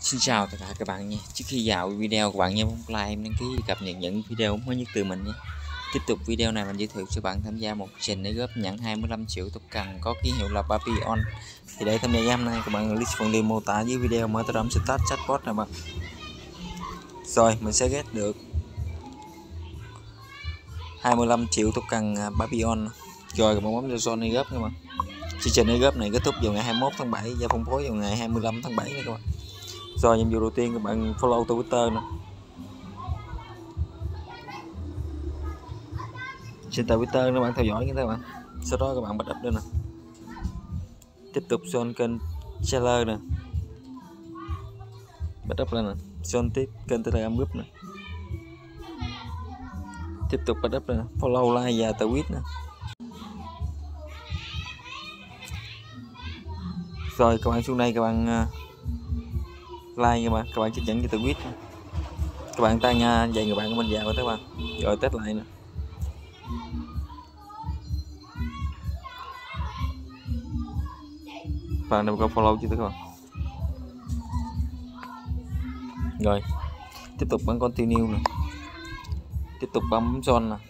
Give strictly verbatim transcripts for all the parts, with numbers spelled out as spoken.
Xin chào tất cả các bạn nha. Trước khi vào video, các bạn nhớ bấm like, em đăng ký cập nhật những video mới nhất từ mình nhé. Tiếp tục video này mình giới thiệu cho bạn tham gia một trình để góp nhận hai mươi lăm triệu token có ký hiệu là Papillon. Thì để tham gia hôm nay các bạn click phần link mô tả dưới video mở tự động start chatbot này bạn. Rồi mình sẽ get được hai mươi lăm triệu token Papillon. Rồi các bạn bấm cho Sony góp nha bạn. Chương trình góp này kết thúc vào ngày hai mươi mốt tháng bảy và phân phối vào ngày hai mươi lăm tháng bảy này các bạn. Rồi nhiệm vụ đầu tiên các bạn follow Twitter nữa. Trên Twitter các bạn theo dõi như thế bạn. Sau đó các bạn bật up lên nè. Tiếp tục join kênh Trailer nè. Bật up lên nè. Join tiếp kênh Telegram group nè. Tiếp tục bật up lên follow like và tweet nè. Rồi các bạn xuống đây các bạn like các bạn, các bạn chấp nhận cho tweet. Các bạn tăng dạy người bạn của mình vào rồi các bạn. Rồi test lại nè. Và đừng có follow chứ các bạn. Rồi tiếp tục bấm continue nè. Tiếp tục bấm join nè.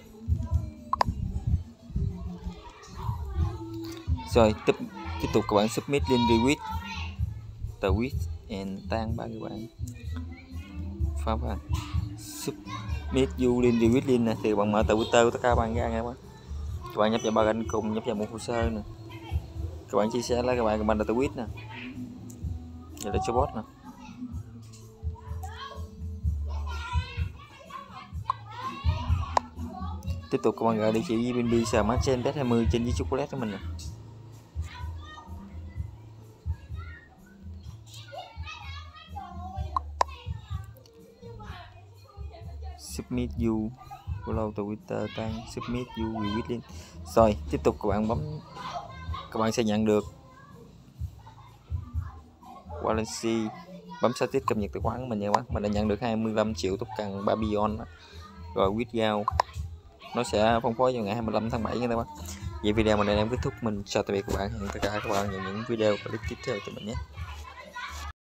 Rồi tiếp tiếp tục các bạn submit link retweet tweet and tan ba các bạn pháp à. Submit you link retweet link nè, thì các bạn mở Twitter của tất cả các bạn ra nha các bạn. Các bạn nhấp vào ba kênh cùng, nhấp vào một hồ sơ nè. Các bạn chia sẻ lại các bạn comment là tweet nè. Đây là cho bot nè. Tiếp tục các bạn gọi địa chỉ bê en bê Smart Chain bet hai mươi trên với chocolate của mình nè. Submit you follow Twitter tăng submit you retweet link. Rồi tiếp tục các bạn bấm, các bạn sẽ nhận được Wallace bấm sao tiếp cập nhật tài khoản của mình nha các bạn. Mình đã nhận được hai mươi lăm triệu token Papillon rồi withdraw, nó sẽ phân phối vào ngày hai mươi lăm tháng bảy nha các bạn. Vậy video mình đây em kết thúc, mình chào tạm biệt các bạn, hẹn tất cả các bạn những video clip tiếp theo từ mình nhé.